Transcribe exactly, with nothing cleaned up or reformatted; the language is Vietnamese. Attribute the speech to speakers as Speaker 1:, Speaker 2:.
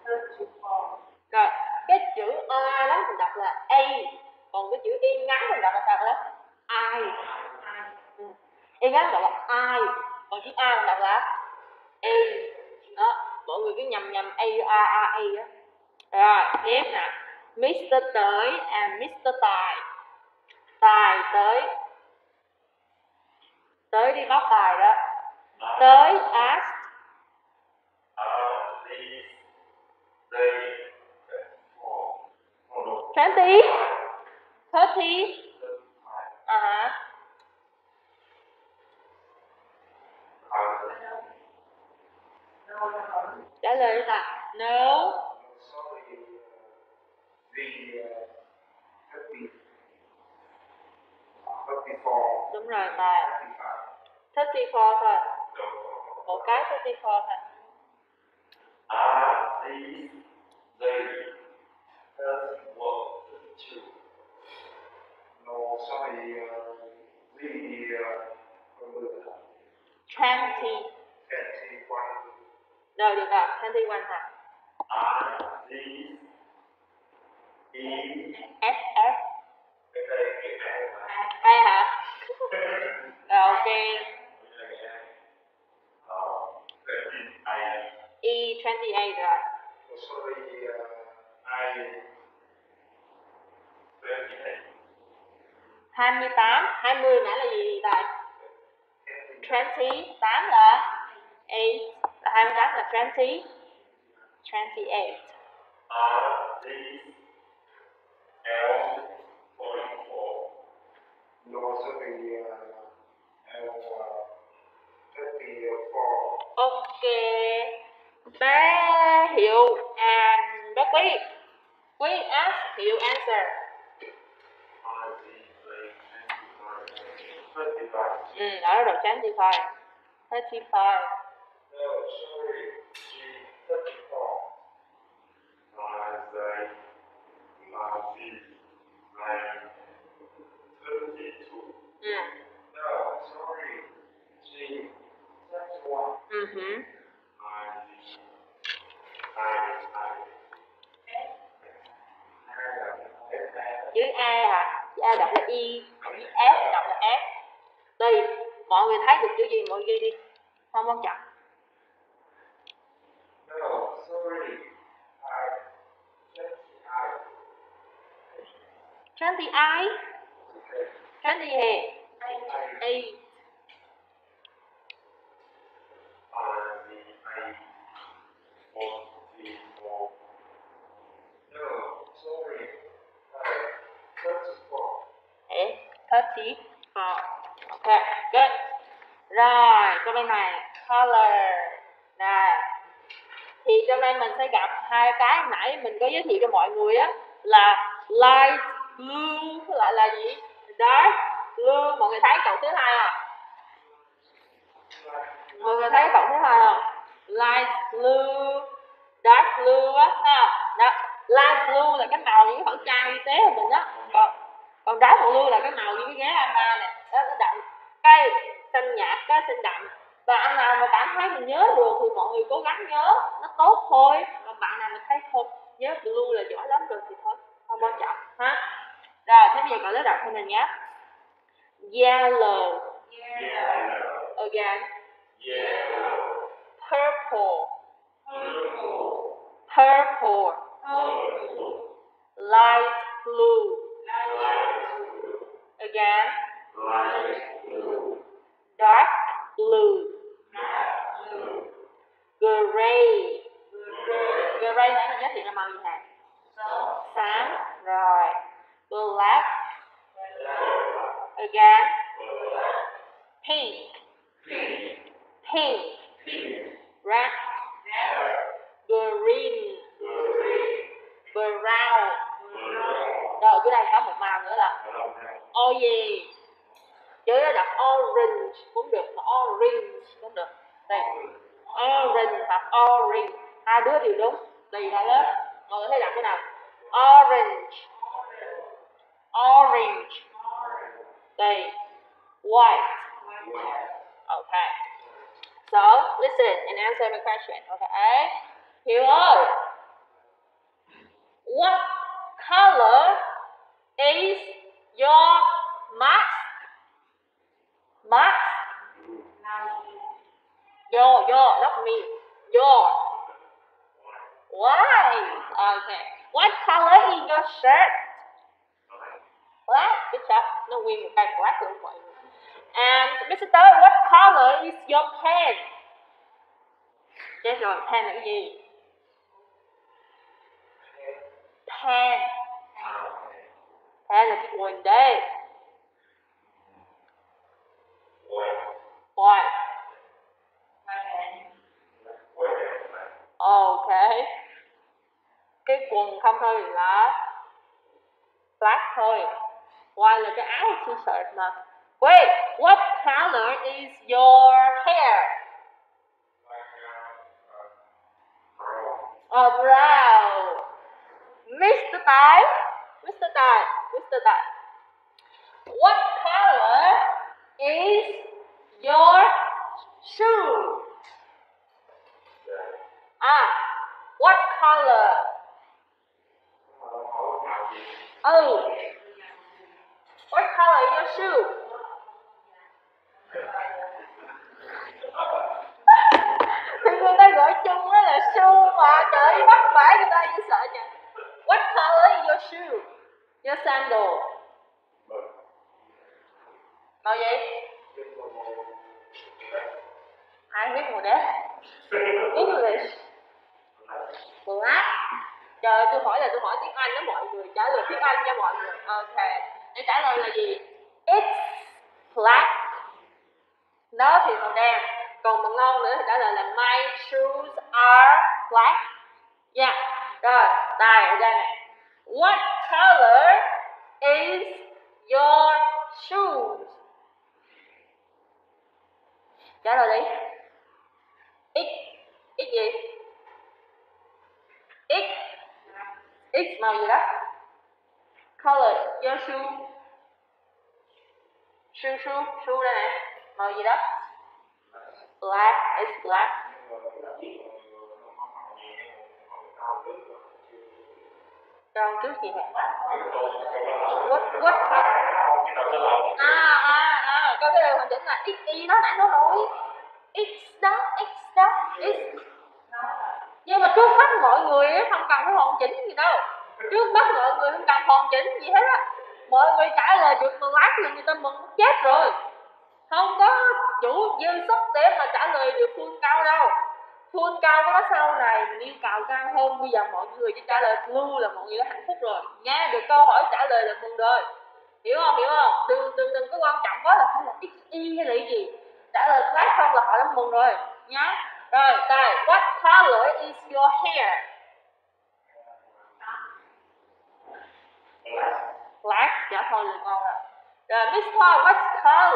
Speaker 1: Rồi, cái chữ A đó mình đọc là A, còn cái chữ Y ngắn mình đọc là sao đó? I. Ừ. Y ngắn mình đọc là I, còn chữ A mình đọc là A. Đó, mọi người cứ nhầm nhầm A, A, A, A á. Rồi, tiếp nè. mít tơ tới and mít tơ Tài. Tài tới. Tới đi bóc Tài đó. Tới ask. Twenty. Thirty. À hả. Trả lời là no. Đúng rồi Tài. thirty four thôi. Một cái thirty four thôi.
Speaker 2: Are these they thirty-one, thirty-two? No, sorry, uh, the uh,
Speaker 1: twenty.
Speaker 2: twenty-one.
Speaker 1: Rồi được rồi, twenty one hả?
Speaker 2: Are these E
Speaker 1: S S.
Speaker 2: A
Speaker 1: A hả? Rồi ok. E twenty-eight rồi.
Speaker 2: Sorry, uh, I twenty-eight.
Speaker 1: hai mươi tám, hai mươi nãy là gì Tài? twenty, tám là eight, là hai mươi tám là twenty, twenty-eight.
Speaker 2: Are these L forty-four? No, sorry, uh, L thirty-four.
Speaker 1: Ok. Bé Hiệu and bé Quý. Quý ask Hiệu answer. Ừ, ở đó twenty-five. thirty-five.
Speaker 2: No, sorry, G thirty-four. Are they, are these, like, thirty-two?
Speaker 1: Ừ.
Speaker 2: No, sorry, G thirty-one.
Speaker 1: Ừ hử.
Speaker 2: Are these, I, I,
Speaker 1: Chữ A hả? Chữ A đọc là Y, chữ S đọc là S. Tùy, mọi người thấy được chữ gì mọi người ghi đi, không quan trọng.
Speaker 2: No, sorry, I,
Speaker 1: twenty I. twenty A. A.
Speaker 2: are the I forty-four. No, sorry, I thirty-four.
Speaker 1: Ê, thirty-four. Ok, good. Rồi, câu bên này, color. Rồi. Thì trong đây mình sẽ gặp hai cái nãy mình có giới thiệu cho mọi người á, là light blue với lại là gì? Dark blue. Mọi người thấy cậu thứ hai không? Mọi người thấy cậu thứ hai không? Light blue, dark blue á, ha. Đó, light blue là cái màu như cái khẩu trang y tế của mình á. Còn còn dark blue là cái màu như cái ghế Anna nè, đó nó đậm. Cái xanh nhạt, cái xanh đậm. Và bạn nào mà cảm thấy mình nhớ được thì mọi người cố gắng nhớ, nó tốt thôi. Còn bạn nào mà thấy thôi nhớ blue là giỏi lắm rồi thì thôi, không quan trọng ha. Rồi, thế bây giờ cậu lấy đọc cho mình nhé. Yellow.
Speaker 2: Yellow.
Speaker 1: Again.
Speaker 2: Yellow.
Speaker 1: Purple.
Speaker 2: Purple.
Speaker 1: Purple.
Speaker 2: Purple.
Speaker 1: Light blue.
Speaker 2: Light blue.
Speaker 1: Again.
Speaker 2: Light blue.
Speaker 1: Dark blue.
Speaker 2: Dark blue.
Speaker 1: Gray.
Speaker 2: Gray.
Speaker 1: Gray nãy mình giới thiệu là màu gì hả? Sáng. Rồi. Black. Again. Pink.
Speaker 2: Pink.
Speaker 1: Pink.
Speaker 2: Pink.
Speaker 1: Red. Green.
Speaker 2: Green.
Speaker 1: Brown.
Speaker 2: Brown.
Speaker 1: Rồi dưới đây có một màu nữa là orange. Chữ đó đọc orange cũng được, mà orange cũng được. Đây. Orange hoặc orange, hai đứa đều đúng, tùy theo lớp. Mọi người thấy đọc cái nào? Orange. Orange. Đây. White. Okay. So listen and answer my question. Okay. Hiểu ơi, What color is your mask? Mask. Your, your, not me. Your. Why? Okay. What color is your shirt? Black. Good job. Nó nguyên một cái black luôn mọi người. And mister Tới, what color is your pen? Chết rồi, pen là cái gì? Pen. Pen là cái quần đây. White. Okay. Cái quần không thôi là black thôi. White là cái áo t-shirt mà. Wait, what color is your hair? Oh, brown. mister Tài, mister Tài, mister Tài. What color is your shoe? Ah, what color? Oh, what color is your shoe? Thì người ta gọi chung đó là shoe mà, trời ơi, bắt phải người ta dễ sợ nhỉ. What color is your shoe? Your sandal. Màu gì? Ai biết màu đen? English. Black. Trời ơi, tôi hỏi là tôi hỏi tiếng Anh đó mọi người, trả lời tiếng Anh cho mọi người. Ok. Để trả lời là gì? It's black. Nó thì màu đen. Còn mà ngon nữa thì trả lời là my shoes are black. Yeah. Rồi, đây ở đây này. What color is your shoes? Trả lời đi. X. X gì? X. X màu gì đó? Color, your shoe. Shoe, shoe, shoe đây này. Màu gì đó? Black, it's black. Câu trước gì hả? What, what color? À, à, à, câu cái điều hoàn chỉnh là X, Y đó nãy nó nói. X đó, X đó, X. Nhưng mà trước mắt mọi người không cần phải hoàn chỉnh gì đâu. Trước mắt mọi người không cần hoàn chỉnh gì hết á. Mọi người trả lời được black là người ta mừng chết rồi. Không có đủ dư sức để mà trả lời được full cao đâu. Full cao có nó sau này mình yêu cầu cao hơn. Bây giờ mọi người chỉ trả lời blue là mọi người đã hạnh phúc rồi. Nghe được câu hỏi trả lời là mừng rồi. Hiểu không? Hiểu không? Đừng đừng đừng có quan trọng quá là phải là x y hay là cái gì. Trả lời black không là họ đã mừng rồi nhá. Rồi, đây, what color is your hair? Black, dạ thôi là ngon rồi. Rồi, miss Paul, what color